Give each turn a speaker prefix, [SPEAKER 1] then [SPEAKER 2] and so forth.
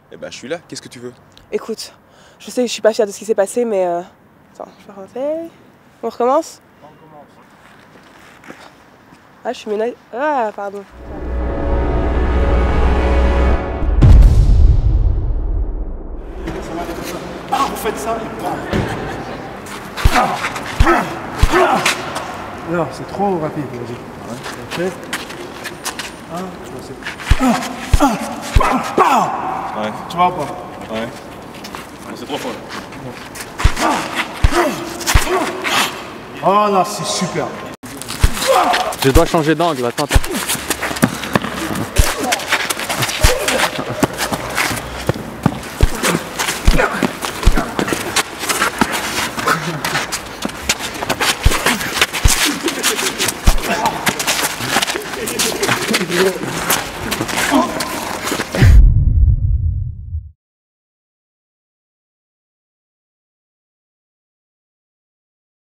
[SPEAKER 1] Eh ben, je suis là, qu'est-ce que tu veux?
[SPEAKER 2] Écoute, je sais que je suis pas fière de ce qui s'est passé, mais attends, je vais remonter. On recommence?
[SPEAKER 3] On commence.
[SPEAKER 2] Ah, je suis menacée. Ah, pardon.
[SPEAKER 3] Ah, vous faites ça et bam. Non, c'est trop rapide, vas-y. Ouais.
[SPEAKER 1] Ouais.
[SPEAKER 3] Tu vois ou pas?
[SPEAKER 1] Ouais. C'est trop fort.
[SPEAKER 3] Oh là, c'est super.
[SPEAKER 4] Je dois changer d'angle, attends.